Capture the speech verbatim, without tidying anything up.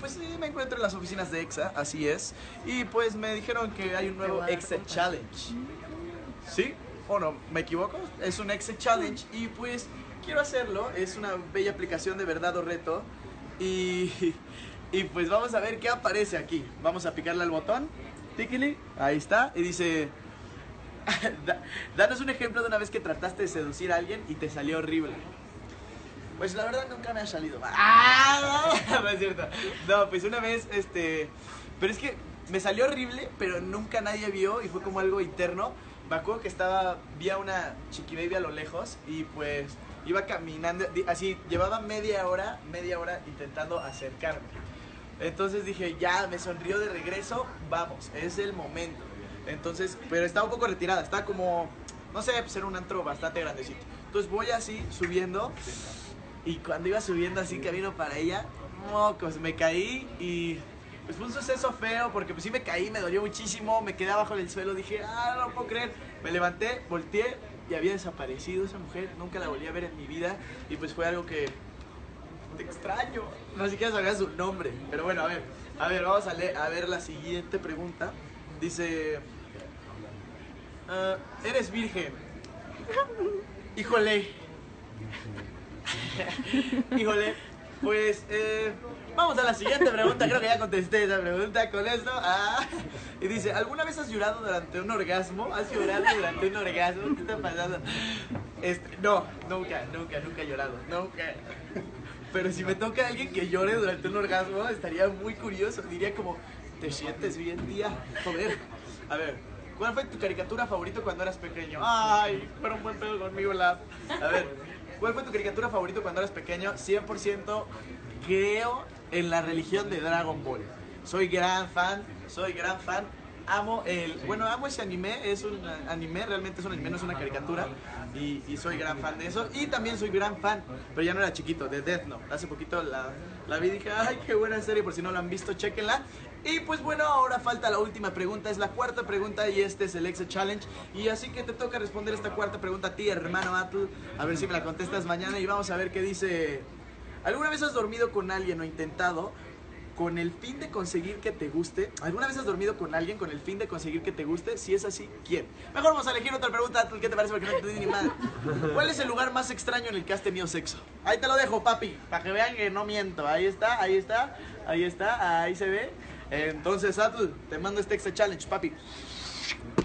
pues sí, me encuentro en las oficinas de EXA, así es. Y pues me dijeron que hay un nuevo EXA Challenge. ¿Sí? ¿O no? ¿Me equivoco? Es un EXA Challenge y pues quiero hacerlo. Es una bella aplicación de verdad o reto. Y, y pues vamos a ver qué aparece aquí. Vamos a picarle al botón. Tíquili, ahí está. Y dice... Danos un ejemplo de una vez que trataste de seducir a alguien y te salió horrible. Pues la verdad nunca me ha salido mal. ¡Ah! No es cierto. No, pues una vez, este... Pero es que me salió horrible, pero nunca nadie vio y fue como algo interno. Me acuerdo que estaba, vi a una chiqui baby a lo lejos y pues iba caminando, así, llevaba media hora, media hora intentando acercarme. Entonces dije, ya, me sonrió de regreso, vamos, es el momento. Entonces, pero estaba un poco retirada, estaba como, no sé, pues era un antro bastante grandecito. Entonces voy así, subiendo, y cuando iba subiendo así camino para ella, mocos, me caí y pues fue un suceso feo porque pues sí me caí, me dolió muchísimo, me quedé abajo del suelo, dije, ah, no lo puedo creer. Me levanté, volteé y había desaparecido esa mujer, nunca la volví a ver en mi vida y pues fue algo que te extraño, no siquiera sabía su nombre. Pero bueno, a ver, a ver, vamos a, leer, a ver la siguiente pregunta. Dice, uh, ¿eres virgen? Híjole. Híjole, pues eh, vamos a la siguiente pregunta. Creo que ya contesté esa pregunta con esto. Ah, y dice, ¿alguna vez has llorado durante un orgasmo? ¿Has llorado durante un orgasmo? ¿Qué está pasando? Este, no, nunca, nunca, nunca he llorado. Nunca. Pero si me toca a alguien que llore durante un orgasmo, estaría muy curioso. Diría como, ¿te sientes bien, tía? Joder. A ver, ¿cuál fue tu caricatura favorita cuando eras pequeño? Ay, fueron buen pedo conmigo la... A ver, ¿cuál fue tu caricatura favorita cuando eras pequeño? cien por ciento creo en la religión de Dragon Ball. Soy gran fan, soy gran fan. Amo el... Bueno, amo ese anime, es un anime, realmente es un anime, no es una caricatura. Y, y soy gran fan de eso. Y también soy gran fan, pero ya no era chiquito, de Death Note. Hace poquito la, la vi y dije, ay, qué buena serie, por si no la han visto, chéquenla. Y pues bueno, ahora falta la última pregunta, es la cuarta pregunta y este es el EXA Challenge. Y así que te toca responder esta cuarta pregunta a ti, hermano Atl. A ver si me la contestas mañana y vamos a ver qué dice. ¿Alguna vez has dormido con alguien o intentado con el fin de conseguir que te guste? ¿Alguna vez has dormido con alguien con el fin de conseguir que te guste? Si es así, ¿quién? Mejor vamos a elegir otra pregunta, Atl. ¿Qué te parece? Porque no entendí ni madre. ¿Cuál es el lugar más extraño en el que has tenido sexo? Ahí te lo dejo, papi, para que vean que no miento. Ahí está, ahí está, ahí está, ahí se ve. Entonces, Atl, te mando este EXA Challenge, papi.